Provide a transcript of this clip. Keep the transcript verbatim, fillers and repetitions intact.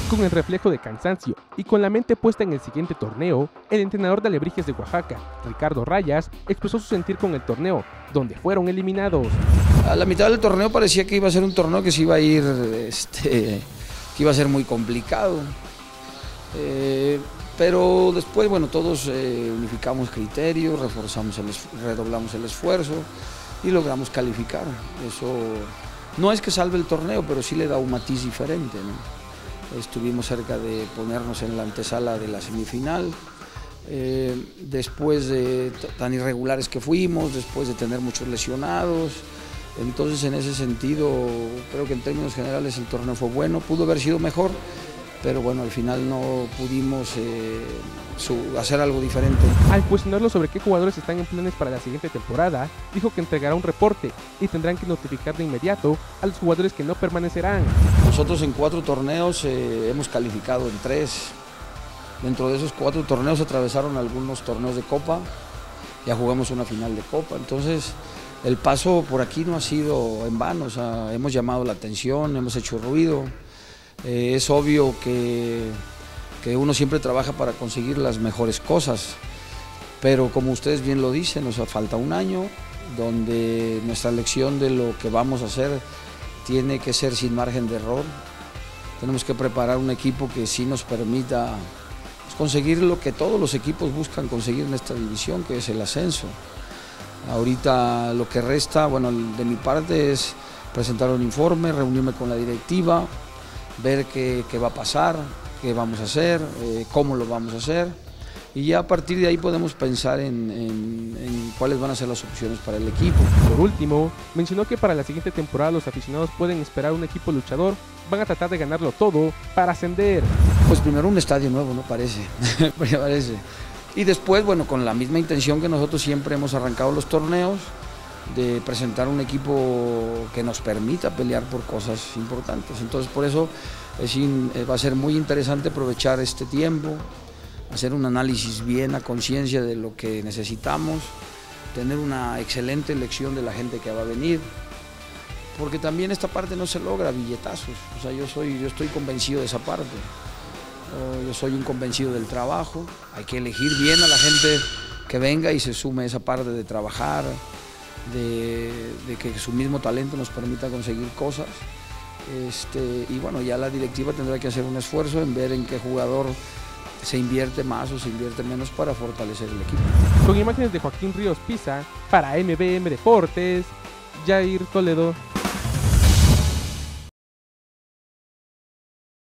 Con el reflejo de cansancio y con la mente puesta en el siguiente torneo, el entrenador de Alebrijes de Oaxaca, Ricardo Rayas, expresó su sentir con el torneo, donde fueron eliminados. A la mitad del torneo parecía que iba a ser un torneo que se iba a ir, este, que iba a ser muy complicado. Eh, pero después, bueno, todos eh, unificamos criterios, reforzamos el, redoblamos el esfuerzo y logramos calificar. Eso no es que salve el torneo, pero sí le da un matiz diferente, ¿no? Estuvimos cerca de ponernos en la antesala de la semifinal, eh, después de tan irregulares que fuimos, después de tener muchos lesionados. Entonces, en ese sentido, creo que en términos generales el torneo fue bueno, pudo haber sido mejor, pero bueno, al final no pudimos eh, su, hacer algo diferente. Al cuestionarlo sobre qué jugadores están en planes para la siguiente temporada, dijo que entregará un reporte y tendrán que notificar de inmediato a los jugadores que no permanecerán. Nosotros en cuatro torneos eh, hemos calificado en tres. Dentro de esos cuatro torneos atravesaron algunos torneos de Copa, ya jugamos una final de Copa, entonces el paso por aquí no ha sido en vano, o sea, hemos llamado la atención, hemos hecho ruido. Eh, es obvio que, que uno siempre trabaja para conseguir las mejores cosas, pero como ustedes bien lo dicen, nos falta un año donde nuestra lección de lo que vamos a hacer tiene que ser sin margen de error. Tenemos que preparar un equipo que sí nos permita pues, conseguir lo que todos los equipos buscan conseguir en esta división, que es el ascenso. Ahorita lo que resta, bueno, de mi parte es presentar un informe, reunirme con la directiva, ver qué, qué va a pasar, qué vamos a hacer, eh, cómo lo vamos a hacer, y ya a partir de ahí podemos pensar en, en, en cuáles van a ser las opciones para el equipo. Por último, mencionó que para la siguiente temporada los aficionados pueden esperar un equipo luchador, van a tratar de ganarlo todo para ascender. Pues primero un estadio nuevo, ¿no? Parece, parece. Y después, bueno, con la misma intención que nosotros siempre hemos arrancado los torneos, de presentar un equipo que nos permita pelear por cosas importantes. Entonces, por eso es in, va a ser muy interesante aprovechar este tiempo, hacer un análisis bien a conciencia de lo que necesitamos, tener una excelente elección de la gente que va a venir, porque también esta parte no se logra a billetazos. O sea, yo, soy, yo estoy convencido de esa parte. Yo soy un convencido del trabajo, hay que elegir bien a la gente que venga y se sume a esa parte de trabajar, de, de que su mismo talento nos permita conseguir cosas. Este, y bueno, ya la directiva tendrá que hacer un esfuerzo en ver en qué jugador se invierte más o se invierte menos para fortalecer el equipo. Con imágenes de Joaquín Ríos Pisa, para M B M Deportes, Jair Toledo.